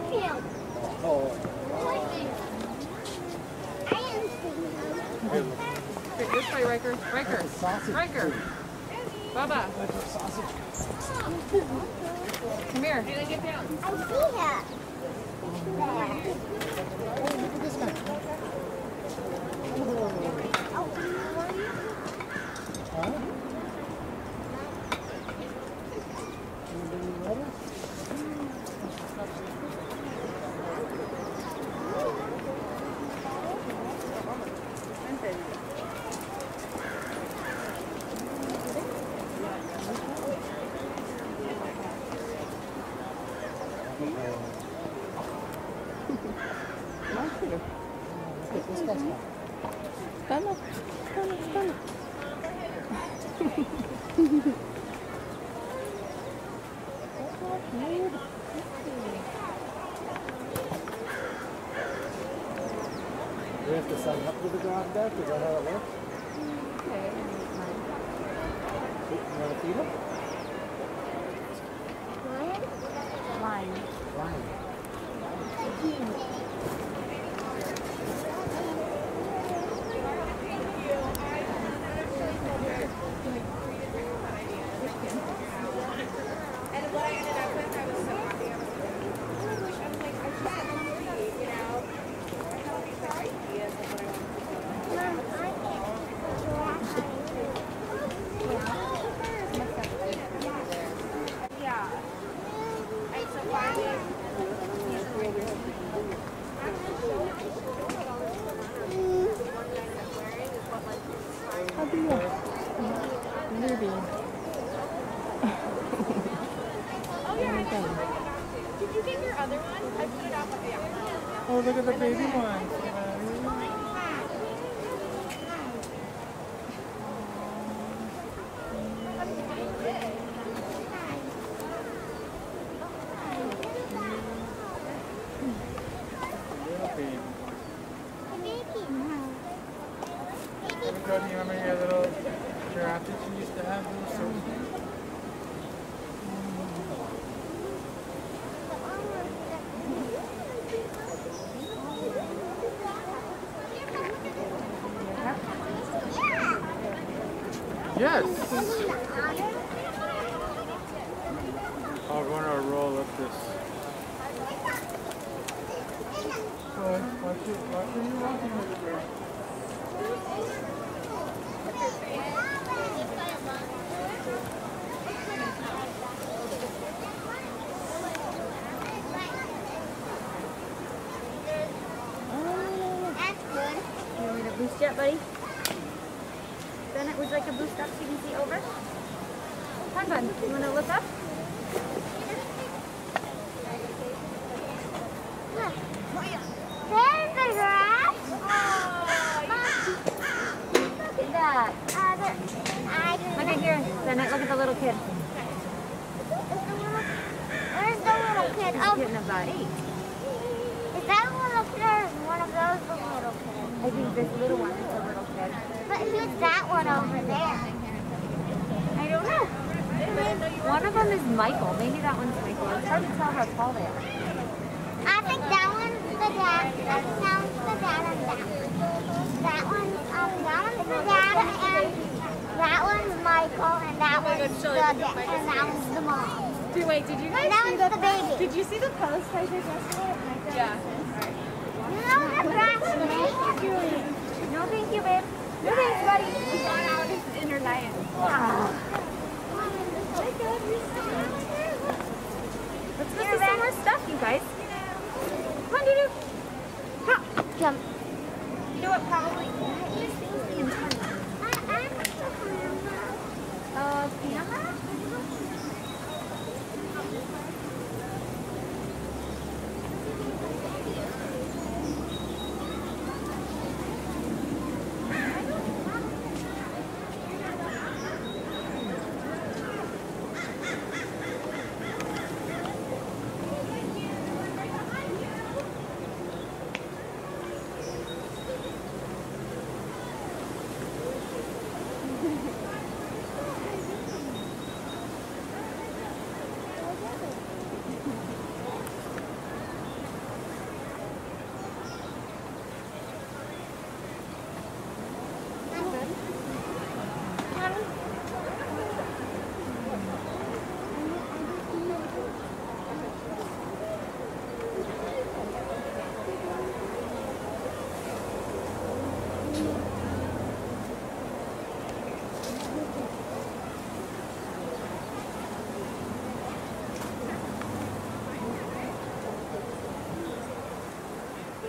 love him. Oh. I am seeing him. This way, Riker. Riker. Riker. Bubba. Come here. I see him. Look at this guy. Huh? Stella. Do we have to sign up for the ground deck? Is that how it works? Okay. You want to feed him? Lion. Lion. And what I ended up with, I was so happy. I was like, oh my gosh, I was like, I can't believe, you know. I have these like ideas of what I want to do. Yeah. And so finally, How do you? Ruby. oh yeah, I know. Did you get your other one? I put it out with the Oh, look at the baby one. Do you remember your little giraffe that you used to have? Little Sophie? Yes! I'm going to roll up this. Watch where you're walking over there. You want me to boost yet, buddy? Bennett, would you like to boost up so you can see over? Fun, Bun. You want to lift up? Look. There's the grass. Look at that. Look at here, Bennett. Look at the little kid. Where's the little kid? He's getting about 8. Is that a little kid or is one of those the little kid? I think this little one is a little kid. But who's that one over there? I don't know. One of them is Michael. Maybe that one's Michael. It's hard to tell how tall they are. I think that one's the dad. That sounds the dad and that one. That one's the dad and that one's Michael and that one's the dad and that one's the mom. Wait, did you guys That see one's the baby. Did you see the post I did yesterday? Yeah. You know the grass snake? No, thank you, babe. No, thanks, buddy. She's gone out in her diet. Let's go see some more stuff, you guys. Come on, Dudu. Come. Jump. You know what? Probably. Piranha?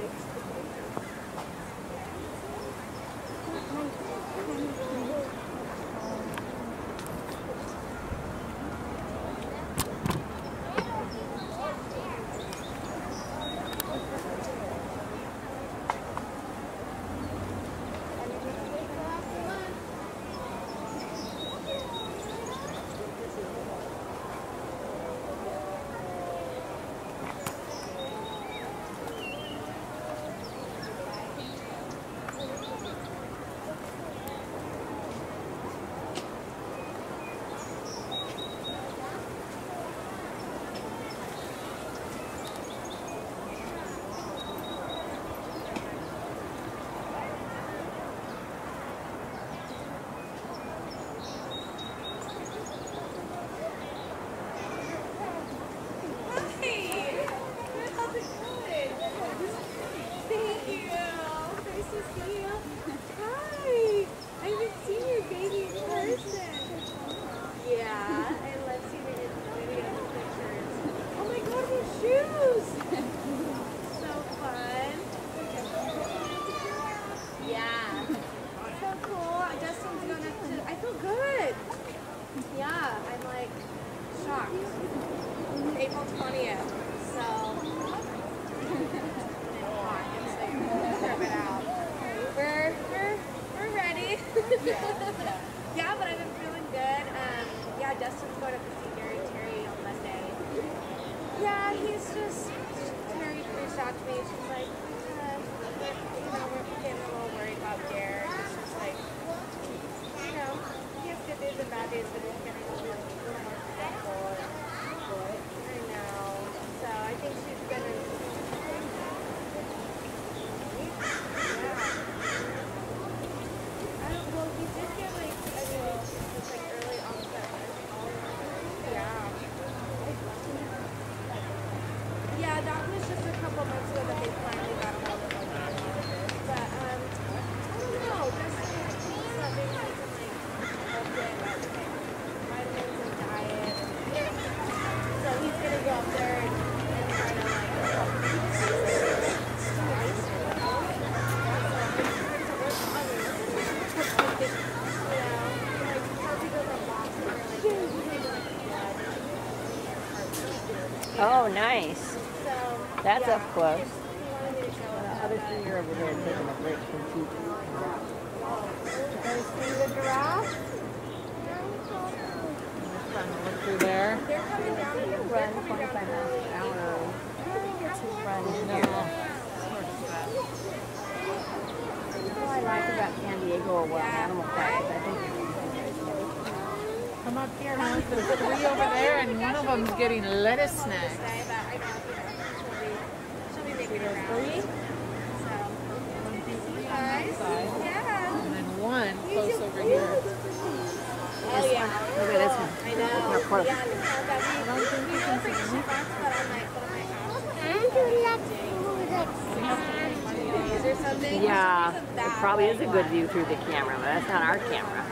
April 20th, so we're ready. Yeah, but I've been feeling good. Yeah, Dustin's going up to see Terry on Monday. Yeah, Terry reached out to me. She's like, we're getting a little worried about Garrett. It's just like, he has good days and bad days, but he's getting a little more careful. I know. So I think she's gonna. Well, he did get early onset. Yeah. Yeah, that was just a couple months ago that they finally got him over But I don't know. Just that they had some help with vitamins and diet. So he's gonna go up there and try to Oh, nice. That's up close. The other three are over there taking a break from teaching. You guys see the giraffe? Look through there. They're coming down and Run 25 miles an hour. What I like about San Diego or what animal parks, I think Come up here, huh? There's three over there, and one of them's getting lettuce snacks. She'll be making around. Three? So, Guys. yeah. And then one close over here. Oh, yeah. look at this one. I know. They're close. Yeah, I don't think we don't think she wants, but I'm like, what am I Is there something? Yeah, Isn't it that probably is a like good what? view through the camera, but that's not our camera.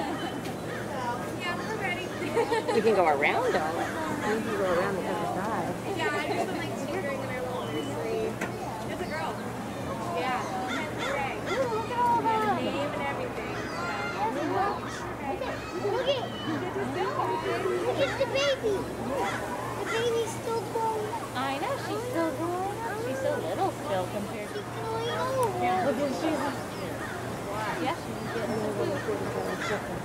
Yeah, we're ready. We can go around though. We can go around the other side. Yeah, I've just been like tinkering in our little nursery. It's a girl. Yeah. Okay. Look at all that. Name and everything. Look at the baby. The baby's still growing. I know, she's still growing up. She's so little still compared to... Yeah, look at she's. Yeah, she's getting a little...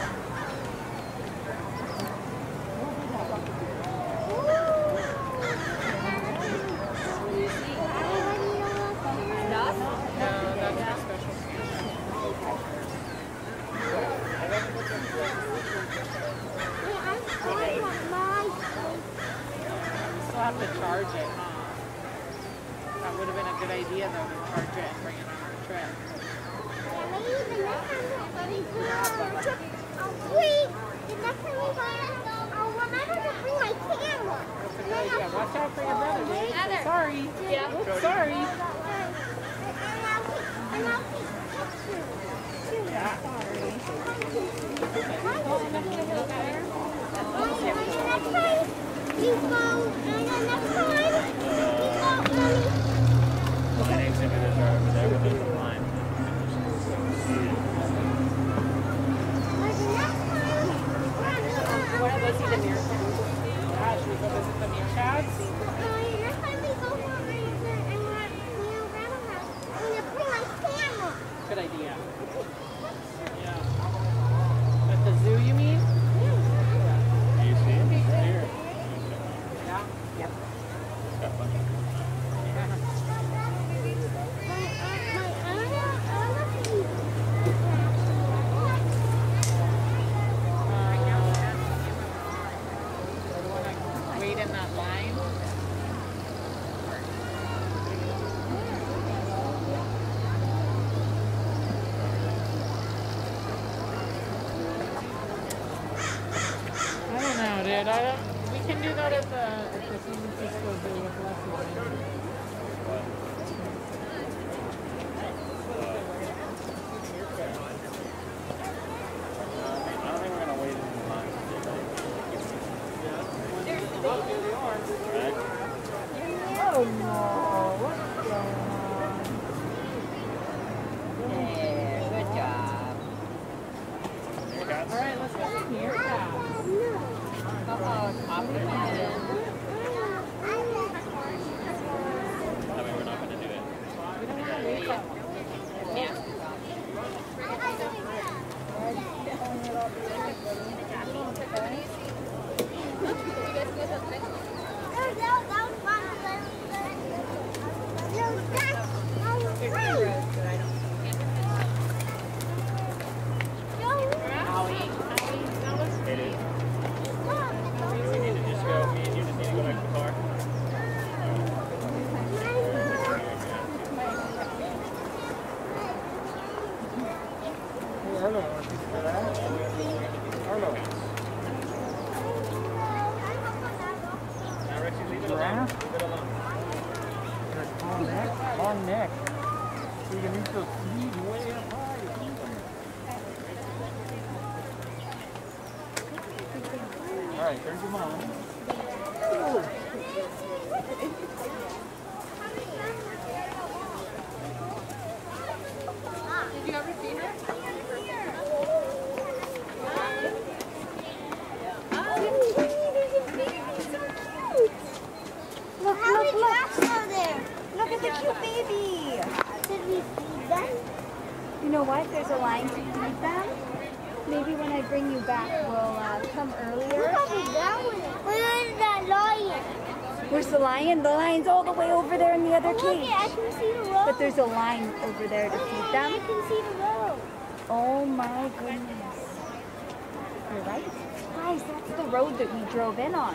No, that's not special. Still have to charge it, huh? That would have been a good idea, though, to charge it and bring it on our trip. Wait, the next time we buy it, I'll remember to bring my camera. That's a good idea. Watch out for your brother, Dave. Heather. Sorry. Yeah. Oops, sorry. And I'll take pictures. Yeah. You go, and the next time, you go, Mommy. right. We can do that at the San Francisco Day with Leslie. I don't think we're gonna wait in line. Right? Oh no, what's going on? Yeah, good job. All right, let's go in here. Oh, it's popping in. I mean, we're not gonna do it. We don't want to wait that long. It is. We need to just go, me and you just need to go back to the car. Arlo wants to do that. Arlo. Now, Rexy, leave it alone. Leave it alone. Long neck. So you can reach those knees way up high. All right, there's your mom. Did you ever see her? Look, how many giraffes are there? Look at the cute baby. Should we feed them? You know what? There's a line to feed them. Maybe when I bring you back, we'll come earlier. Look how big that one is. Where is that lion? Where's the lion? The lion's all the way over there in the other Look cage. it, I can see the road. But there's a line over there to feed I them. can see the road. Oh my goodness. You're right. Guys, that's the road that we drove in on.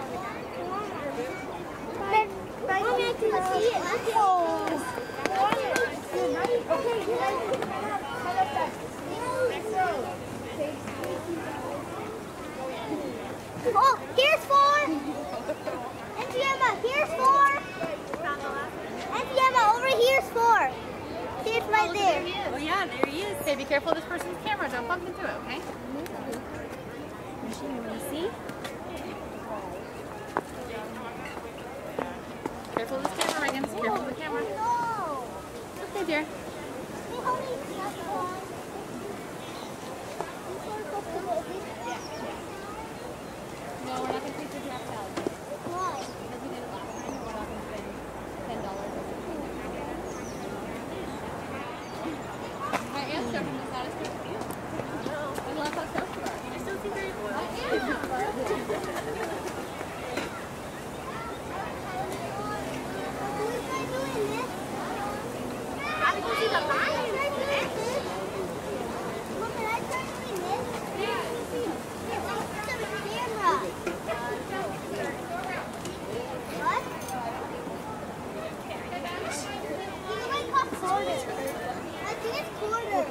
Mommy, I can see it. Look at Okay, guys, how about that? Oh, here's 4. Auntie Emma, here's 4. Auntie Emma, over here's 4. See, it's right there. Oh yeah, there he is. Say, be careful of this person's camera. Don't bump into it, okay? Machine, you want to see? Careful of this camera, Reagan. Careful of the camera. No. Okay, dear. No, we're not going to take the giraffe salad. Why? Because we did it last time. We're not going to spend $10. I am stuffing this out. It's good for you. No. I love how stuffed you are. I still see very boiled. I am. I can see the lion. Look, can I try doing this? Yeah. It's a camera. What? You might call quarters. I think it's quarters.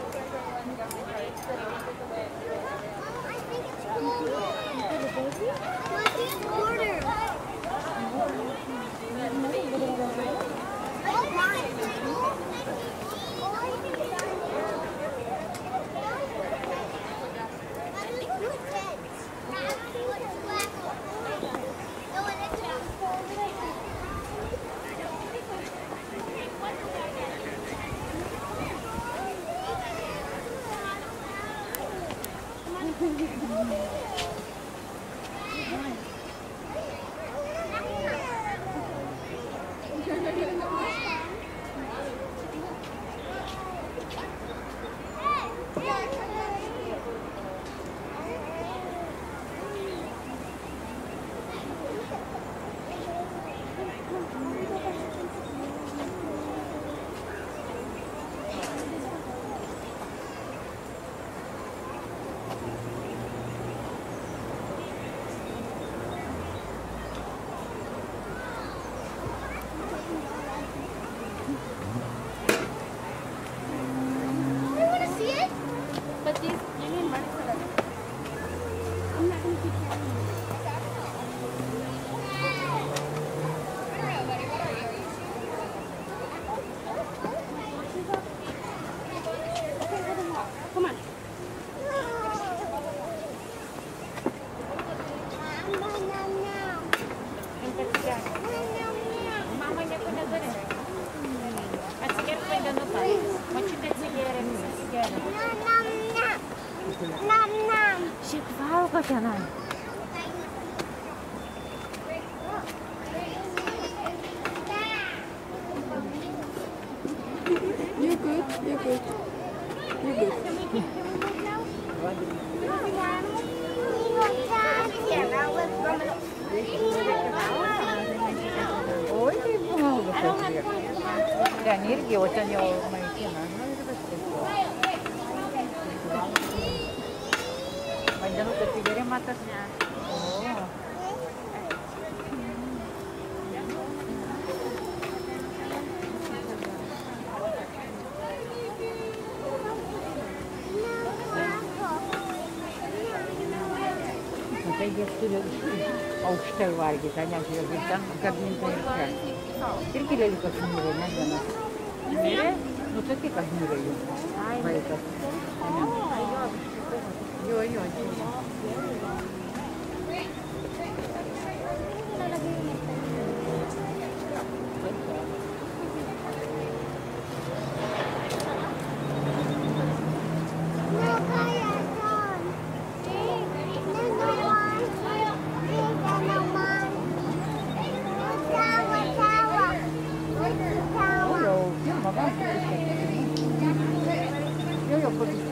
I think it's quarters. I think it's quarters. Oh, かじゃない。 You good? You good? You good? Ôi, mau được việc. Cả nghĩ kiểu cho nhiều mày kia nó rất là mày jangan ketiga matasnya. Oh. Saya sudah austel var kita yang sudah kita kabin terus. Kira-kira itu kesimpulannya gimana? Ini, nusa kita kesimpulannya. Baik. Yo. Yo,